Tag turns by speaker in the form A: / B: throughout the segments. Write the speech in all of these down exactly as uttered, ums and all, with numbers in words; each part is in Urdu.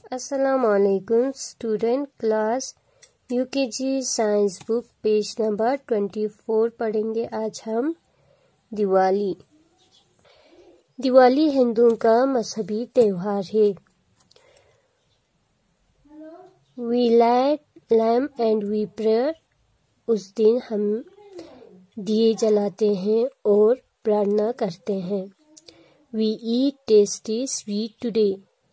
A: السلام علیکم student, class U K G science book page number twenty four پڑھیں گے آج ہم دیوالی۔ دیوالی ہندوؤں کا مذہبی تہوار ہے۔ We light lamp and we prayer, اس دن ہم دیے جلاتے ہیں اور پرارتھنا کرتے ہیں۔ We eat tasty sweet today,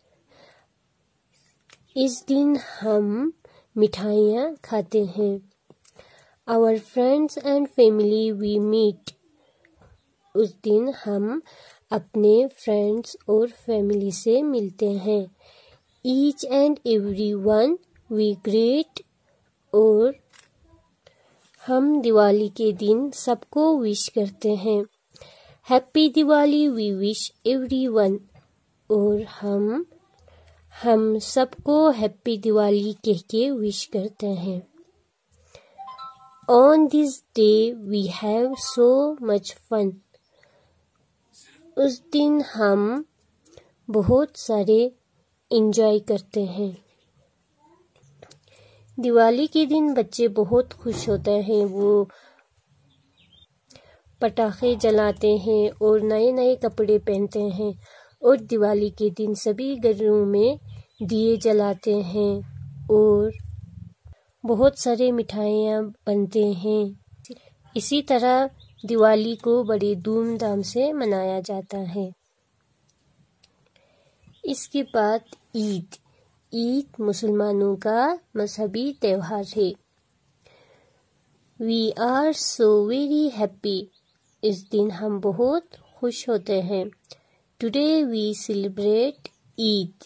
A: اس دن ہم مٹھائیاں کھاتے ہیں۔ Our friends and family we meet, اس دن ہم اپنے فرینڈس اور فیملی سے ملتے ہیں۔ Each and every one we greet, اور ہم دیوالی کے دن سب کو وش کرتے ہیں۔ Happy Diwali we wish everyone, اور ہم ہم سب کو ہیپی دیوالی کہہ کے وش کرتے ہیں۔ آن this day we have so مچ فن، اس دن ہم بہت سارے انجوائے کرتے ہیں۔ دیوالی کے دن بچے بہت خوش ہوتے ہیں، وہ پٹاخے جلاتے ہیں اور نئے نئے کپڑے پہنتے ہیں، اور دیوالی کے دن سبھی گھروں میں دیے جلاتے ہیں اور بہت سارے مٹھائیاں بنتے ہیں۔ اسی طرح دیوالی کو بڑے دھوم دھام سے منایا جاتا ہے۔ اس کے بعد عید۔ عید مسلمانوں کا مذہبی تہوار ہے۔ We are so very happy, اس دن ہم بہت خوش ہوتے ہیں۔ ٹوڈے وی سیلیبریٹ عید،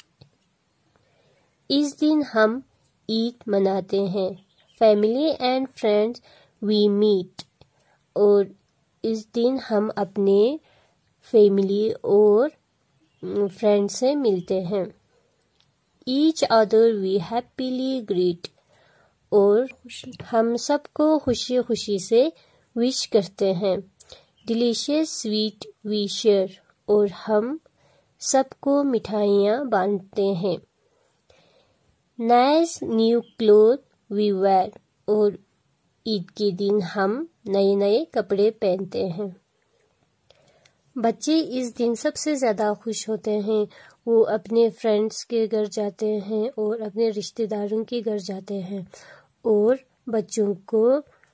A: اس دن ہم عید مناتے ہیں۔ Family and friends we meet, اور اس دن ہم اپنے فیملی اور فرینڈ سے ملتے ہیں۔ Each other we happily greet, اور ہم سب کو خوشی خوشی سے وش کرتے ہیں۔ ڈیلیشیس سویٹ وی شیئر، اور ہم سب کو مٹھائیاں بانٹتے ہیں۔ Nice new cloth we wear, اور عید کے دن ہم نئے نئے کپڑے پہنتے ہیں۔ بچے اس دن سب سے زیادہ خوش ہوتے ہیں، وہ اپنے فرینڈس کے گھر جاتے ہیں اور اپنے رشتہ داروں کے گھر جاتے ہیں، اور بچوں کو